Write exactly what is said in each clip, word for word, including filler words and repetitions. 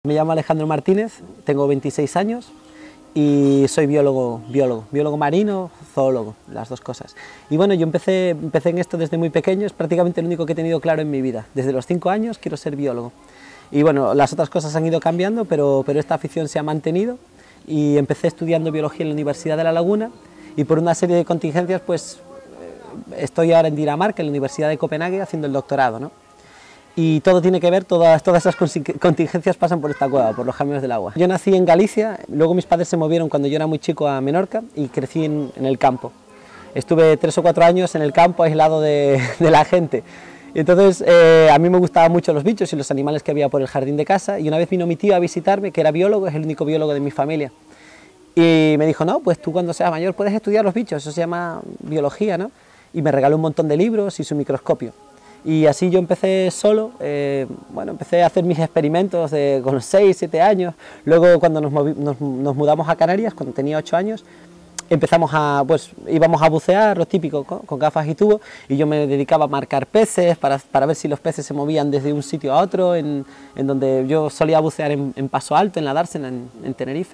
Me llamo Alejandro Martínez, tengo veintiséis años y soy biólogo, biólogo, biólogo marino, zoólogo, las dos cosas. Y bueno, yo empecé, empecé en esto desde muy pequeño, es prácticamente lo único que he tenido claro en mi vida. Desde los cinco años quiero ser biólogo. Y bueno, las otras cosas han ido cambiando, pero, pero esta afición se ha mantenido y empecé estudiando biología en la Universidad de La Laguna y por una serie de contingencias pues estoy ahora en Dinamarca, en la Universidad de Copenhague, haciendo el doctorado, ¿no? Y todo tiene que ver, todas, todas esas contingencias pasan por esta cueva, por los caminos del agua. Yo nací en Galicia, luego mis padres se movieron cuando yo era muy chico a Menorca y crecí en, en el campo. Estuve tres o cuatro años en el campo aislado de, de la gente. Entonces eh, a mí me gustaban mucho los bichos y los animales que había por el jardín de casa y una vez vino mi tío a visitarme, que era biólogo, es el único biólogo de mi familia. Y me dijo, no, pues tú cuando seas mayor puedes estudiar los bichos, eso se llama biología, ¿no? Y me regaló un montón de libros y su microscopio. Y así yo empecé solo, eh, bueno, empecé a hacer mis experimentos de, con seis, siete años, luego cuando nos, movi, nos, nos mudamos a Canarias, cuando tenía ocho años, empezamos a, pues íbamos a bucear, lo típico, con, con gafas y tubo, y yo me dedicaba a marcar peces para, para ver si los peces se movían desde un sitio a otro, en, en donde yo solía bucear en, en Paso Alto, en la Dársena, en, en Tenerife.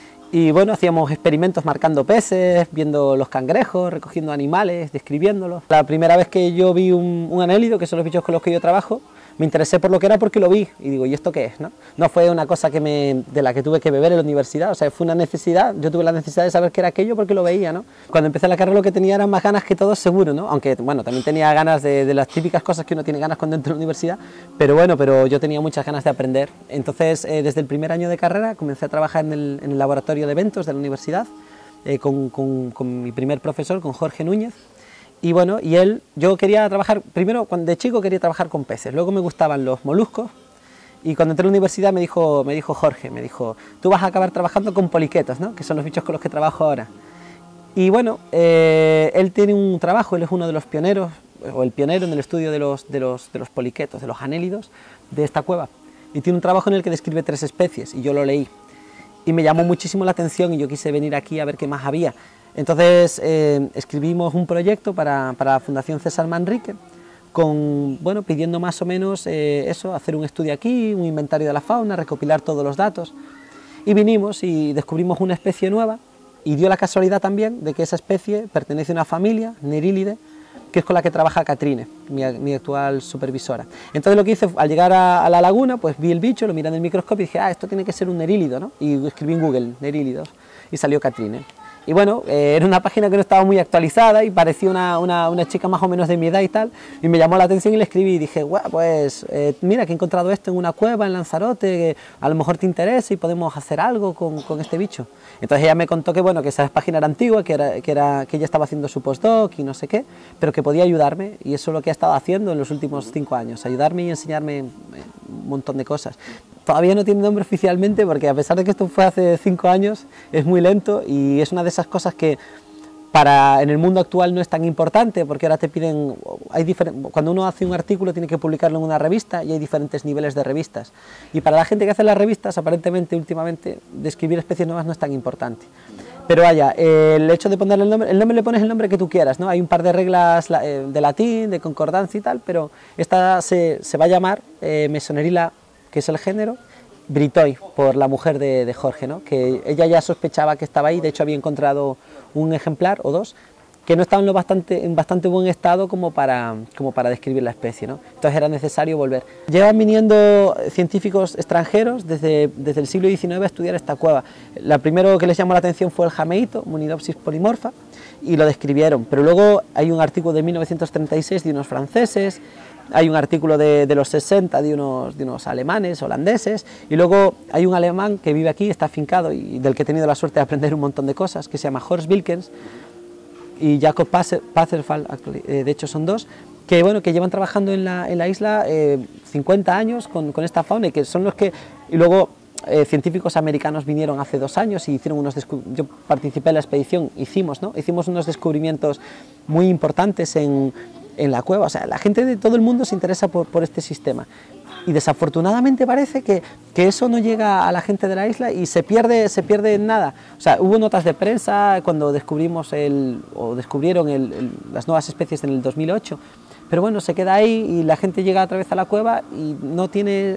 Y bueno, hacíamos experimentos marcando peces, viendo los cangrejos, recogiendo animales, describiéndolos. La primera vez que yo vi un, un anélido, que son los bichos con los que yo trabajo, me interesé por lo que era porque lo vi y digo, ¿y esto qué es? No, no fue una cosa que me, de la que tuve que beber en la universidad, o sea, fue una necesidad, yo tuve la necesidad de saber qué era aquello porque lo veía, ¿no? Cuando empecé la carrera lo que tenía eran más ganas que todos seguro, ¿no? Aunque, bueno, también tenía ganas de, de las típicas cosas que uno tiene ganas cuando entra a la universidad, pero bueno, pero yo tenía muchas ganas de aprender. Entonces, eh, desde el primer año de carrera comencé a trabajar en el, en el laboratorio de eventos de la universidad, eh, con, con, con mi primer profesor, con Jorge Núñez. Y bueno, y él, yo quería trabajar, primero cuando de chico quería trabajar con peces, luego me gustaban los moluscos y cuando entré a la universidad me dijo, me dijo Jorge, me dijo, tú vas a acabar trabajando con poliquetos, ¿no? Que son los bichos con los que trabajo ahora. Y bueno, eh, él tiene un trabajo, él es uno de los pioneros, o el pionero en el estudio de los, de los, de los poliquetos, de los anélidos de esta cueva. Y tiene un trabajo en el que describe tres especies y yo lo leí. Y me llamó muchísimo la atención y yo quise venir aquí a ver qué más había. Entonces eh, escribimos un proyecto para, para la Fundación César Manrique, con, bueno, pidiendo más o menos eh, eso, hacer un estudio aquí, un inventario de la fauna, recopilar todos los datos. Y vinimos y descubrimos una especie nueva y dio la casualidad también de que esa especie pertenece a una familia, Nerílide, que es con la que trabaja Catrine, mi, mi actual supervisora. Entonces lo que hice, al llegar a, a la laguna, pues vi el bicho, lo miré en el microscopio y dije, ah, esto tiene que ser un nerílido, ¿no? Y escribí en Google, nerílidos, y salió Catrine. Y bueno, eh, era una página que no estaba muy actualizada y parecía una, una, una chica más o menos de mi edad y tal, y me llamó la atención y le escribí y dije, bueno, pues eh, mira que he encontrado esto en una cueva en Lanzarote, que a lo mejor te interesa y podemos hacer algo con, con este bicho. Entonces ella me contó que bueno, que esa página era antigua, que, era, que, era, que ella estaba haciendo su postdoc y no sé qué, pero que podía ayudarme y eso es lo que ha estado haciendo en los últimos cinco años, ayudarme y enseñarme un montón de cosas. Todavía no tiene nombre oficialmente porque a pesar de que esto fue hace cinco años, es muy lento y es una de esas cosas que para, en el mundo actual no es tan importante porque ahora te piden, hay cuando uno hace un artículo tiene que publicarlo en una revista y hay diferentes niveles de revistas. Y para la gente que hace las revistas, aparentemente, últimamente, describir especies nuevas no es tan importante. Pero vaya, eh, el hecho de ponerle el nombre, el nombre le pones el nombre que tú quieras, ¿no? Hay un par de reglas eh, de latín, de concordancia y tal, pero esta se, se va a llamar eh, Mesoneryla, que es el género, Britoi, por la mujer de, de Jorge, ¿no? Que ella ya sospechaba que estaba ahí, de hecho había encontrado un ejemplar o dos que no estaban en, bastante, en bastante buen estado como para, como para describir la especie, ¿no? Entonces era necesario volver. Llevan viniendo científicos extranjeros desde, desde el siglo diecinueve a estudiar esta cueva. La primero que les llamó la atención fue el jameíto, Munidopsis polymorpha, y lo describieron, pero luego hay un artículo de mil novecientos treinta y seis de unos franceses, hay un artículo de, de los sesenta de unos, de unos alemanes, holandeses, y luego hay un alemán que vive aquí, está afincado y del que he tenido la suerte de aprender un montón de cosas, que se llama Horst Wilkens, y Jacob Passerfall, eh, de hecho son dos, que, bueno, que llevan trabajando en la, en la isla eh, cincuenta años con, con esta fauna, y que son los que, y luego eh, científicos americanos vinieron hace dos años y hicieron unos descubrimientos, yo participé en la expedición, hicimos, ¿no? hicimos unos descubrimientos muy importantes en en la cueva, o sea, la gente de todo el mundo se interesa por, por este sistema y desafortunadamente parece que, que eso no llega a la gente de la isla y se pierde, se pierde en nada. O sea, hubo notas de prensa cuando descubrimos el, o descubrieron el, el, las nuevas especies en el dos mil ocho, pero bueno, se queda ahí y la gente llega otra vez a la cueva y no tiene,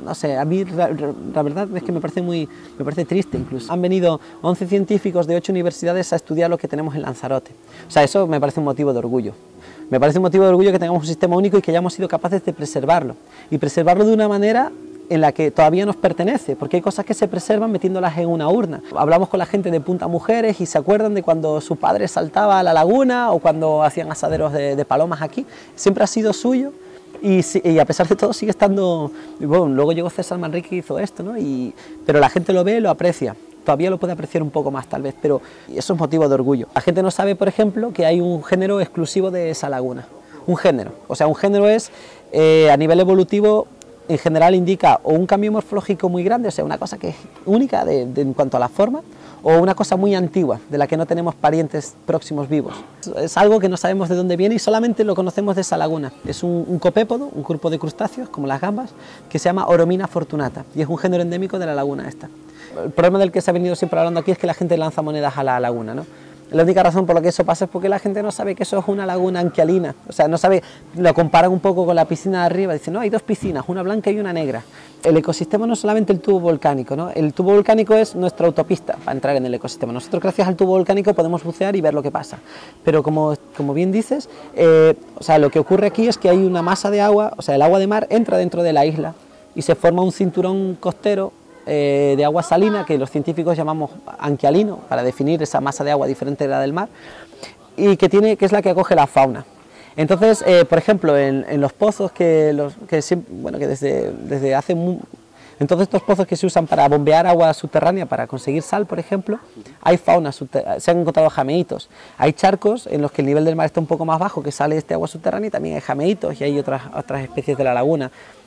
no sé, a mí la, la verdad es que me parece muy, me parece triste incluso. Han venido once científicos de ocho universidades a estudiar lo que tenemos en Lanzarote. O sea, eso me parece un motivo de orgullo. Me parece un motivo de orgullo que tengamos un sistema único y que hayamos sido capaces de preservarlo. Y preservarlo de una manera en la que todavía nos pertenece, porque hay cosas que se preservan metiéndolas en una urna. Hablamos con la gente de Punta Mujeres y se acuerdan de cuando su padre saltaba a la laguna o cuando hacían asaderos de, de palomas aquí. Siempre ha sido suyo y, y a pesar de todo sigue estando... Bueno, luego llegó César Manrique y hizo esto, ¿no? Y, pero la gente lo ve, lo aprecia. Todavía lo puede apreciar un poco más tal vez, pero eso es motivo de orgullo. La gente no sabe, por ejemplo, que hay un género exclusivo de esa laguna. Un género, o sea, un género es eh, a nivel evolutivo, en general indica o un cambio morfológico muy grande, o sea, una cosa que es única de, de, en cuanto a la forma, o una cosa muy antigua, de la que no tenemos parientes próximos vivos. Es algo que no sabemos de dónde viene y solamente lo conocemos de esa laguna. Es un, un copépodo, un grupo de crustáceos, como las gambas, que se llama Oromina fortunata, y es un género endémico de la laguna esta. El problema del que se ha venido siempre hablando aquí es que la gente lanza monedas a la laguna, ¿no? La única razón por la que eso pasa es porque la gente no sabe que eso es una laguna anquialina, o sea, no sabe, lo comparan un poco con la piscina de arriba, dicen, no, hay dos piscinas, una blanca y una negra. El ecosistema no es solamente el tubo volcánico, ¿no? El tubo volcánico es nuestra autopista para entrar en el ecosistema. Nosotros gracias al tubo volcánico podemos bucear y ver lo que pasa, pero como, como bien dices, eh, o sea, lo que ocurre aquí es que hay una masa de agua, o sea, el agua de mar entra dentro de la isla y se forma un cinturón costero Eh, de agua salina, que los científicos llamamos anquialino, para definir esa masa de agua diferente de la del mar, y que, tiene, que es la que acoge la fauna. Entonces, eh, por ejemplo, en, en los pozos que, los, que, siempre, bueno, que desde, desde hace... Muy, en todos estos pozos que se usan para bombear agua subterránea, para conseguir sal, por ejemplo, hay fauna, se han encontrado jameitos. Hay charcos en los que el nivel del mar está un poco más bajo, que sale este agua subterránea, y también hay jameitos y hay otras, otras especies de la laguna.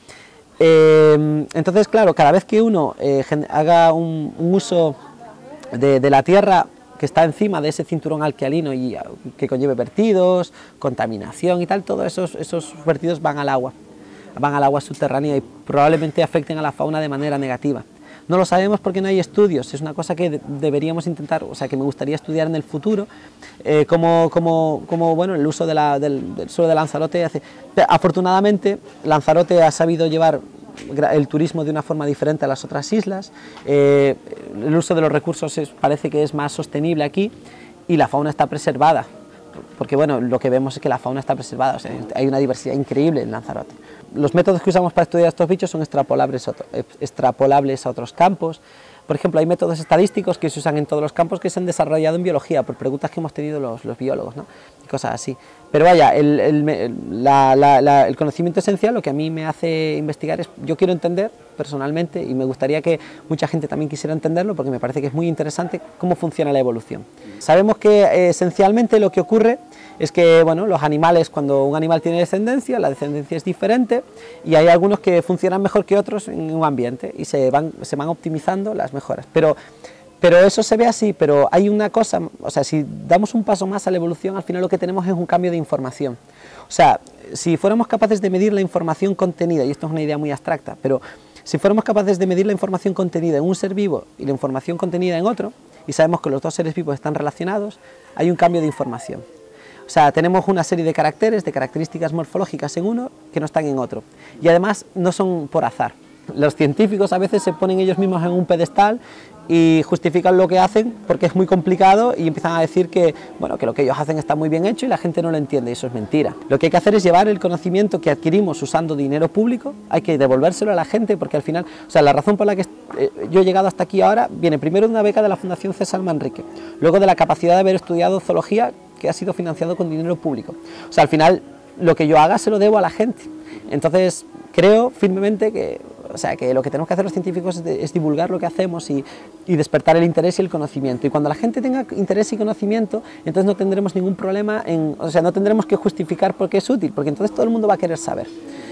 Eh, entonces, claro, cada vez que uno eh, haga un, un uso de, de la tierra que está encima de ese cinturón alquialino y que conlleve vertidos, contaminación y tal, todos esos, esos vertidos van al agua, van al agua subterránea y probablemente afecten a la fauna de manera negativa. No lo sabemos porque no hay estudios, es una cosa que de, deberíamos intentar, o sea, que me gustaría estudiar en el futuro, eh, como, como, como, bueno, el uso de la, del, del suelo de Lanzarote. Hace, afortunadamente, Lanzarote ha sabido llevar el turismo de una forma diferente a las otras islas, eh, el uso de los recursos es, parece que es más sostenible aquí y la fauna está preservada, porque bueno, lo que vemos es que la fauna está preservada, o sea, hay una diversidad increíble en Lanzarote. Los métodos que usamos para estudiar estos bichos son extrapolables, extrapolables a otros campos. Por ejemplo, hay métodos estadísticos que se usan en todos los campos que se han desarrollado en biología, por preguntas que hemos tenido los, los biólogos, ¿no? Y cosas así. Pero vaya, el, el, la, la, la, el conocimiento esencial, lo que a mí me hace investigar es, yo quiero entender personalmente, y me gustaría que mucha gente también quisiera entenderlo, porque me parece que es muy interesante cómo funciona la evolución. Sabemos que eh, esencialmente lo que ocurre es que, bueno, los animales, cuando un animal tiene descendencia, la descendencia es diferente y hay algunos que funcionan mejor que otros en un ambiente y se van, se van optimizando las mejoras. Pero, pero eso se ve así, pero hay una cosa, o sea, si damos un paso más a la evolución, al final lo que tenemos es un cambio de información. O sea, si fuéramos capaces de medir la información contenida, y esto es una idea muy abstracta, pero si fuéramos capaces de medir la información contenida en un ser vivo y la información contenida en otro, y sabemos que los dos seres vivos están relacionados, hay un cambio de información. O sea, tenemos una serie de caracteres, de características morfológicas en uno que no están en otro. Y además no son por azar. Los científicos a veces se ponen ellos mismos en un pedestal y justifican lo que hacen porque es muy complicado y empiezan a decir que, bueno, que lo que ellos hacen está muy bien hecho y la gente no lo entiende, y eso es mentira. Lo que hay que hacer es llevar el conocimiento que adquirimos usando dinero público, hay que devolvérselo a la gente, porque al final, o sea, la razón por la que yo he llegado hasta aquí ahora viene primero de una beca de la Fundación César Manrique, luego de la capacidad de haber estudiado zoología, que ha sido financiado con dinero público. O sea, al final lo que yo haga se lo debo a la gente. Entonces creo firmemente que, o sea, que lo que tenemos que hacer los científicos es, de, es divulgar lo que hacemos y, y despertar el interés y el conocimiento. Y cuando la gente tenga interés y conocimiento, entonces no tendremos ningún problema, en, o sea, no tendremos que justificar por qué es útil, porque entonces todo el mundo va a querer saber.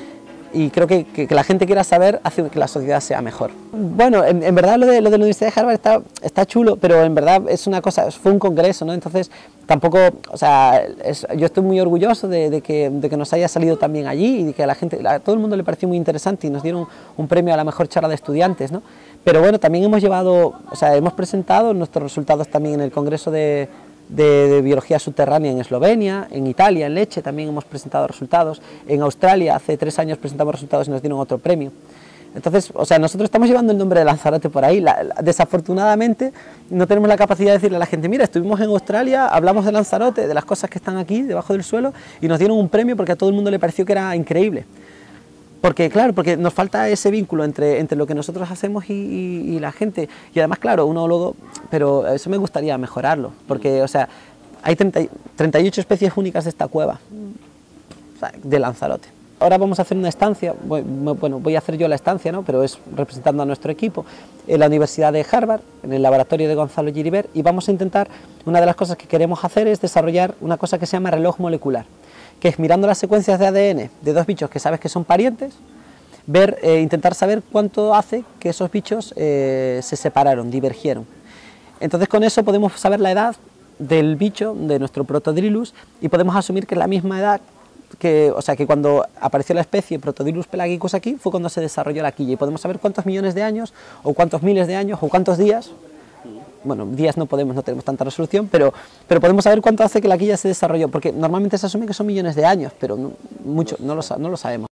Y creo que, que, que la gente quiera saber hace que la sociedad sea mejor. Bueno, en, en verdad lo de, lo de la Universidad de Harvard está, está chulo, pero en verdad es una cosa, fue un congreso, ¿no? Entonces tampoco, o sea, es, yo estoy muy orgulloso de, de, que, de que nos haya salido también allí y de que a la gente, a todo el mundo le pareció muy interesante y nos dieron un premio a la mejor charla de estudiantes, ¿no? Pero bueno, también hemos llevado, o sea, hemos presentado nuestros resultados también en el congreso de De, de biología subterránea en Eslovenia, en Italia, en Lecce también hemos presentado resultados, en Australia hace tres años presentamos resultados y nos dieron otro premio. Entonces, o sea, nosotros estamos llevando el nombre de Lanzarote por ahí. La, la, desafortunadamente no tenemos la capacidad de decirle a la gente, mira, estuvimos en Australia, hablamos de Lanzarote, de las cosas que están aquí, debajo del suelo, y nos dieron un premio porque a todo el mundo le pareció que era increíble. Porque, claro, porque nos falta ese vínculo entre, entre lo que nosotros hacemos y, y, y la gente. Y además, claro, uno luego, pero eso me gustaría mejorarlo, porque, o sea, hay treinta, treinta y ocho especies únicas de esta cueva, o sea, de Lanzarote. Ahora vamos a hacer una estancia, bueno, voy a hacer yo la estancia, ¿no? Pero es representando a nuestro equipo, en la Universidad de Harvard, en el laboratorio de Gonzalo Giribert, y vamos a intentar, una de las cosas que queremos hacer es desarrollar una cosa que se llama reloj molecular, que es mirando las secuencias de A D N de dos bichos que sabes que son parientes, ver, eh, intentar saber cuánto hace que esos bichos eh, se separaron, divergieron. Entonces con eso podemos saber la edad del bicho, de nuestro Protodrillus, y podemos asumir que es la misma edad que, o sea, que cuando apareció la especie Protodrillus pelagicus aquí fue cuando se desarrolló la quilla, y podemos saber cuántos millones de años, o cuántos miles de años, o cuántos días, bueno, días no podemos, no tenemos tanta resolución, pero, pero podemos saber cuánto hace que la quilla se desarrolló, porque normalmente se asume que son millones de años, pero no, mucho, no lo, no lo sabemos.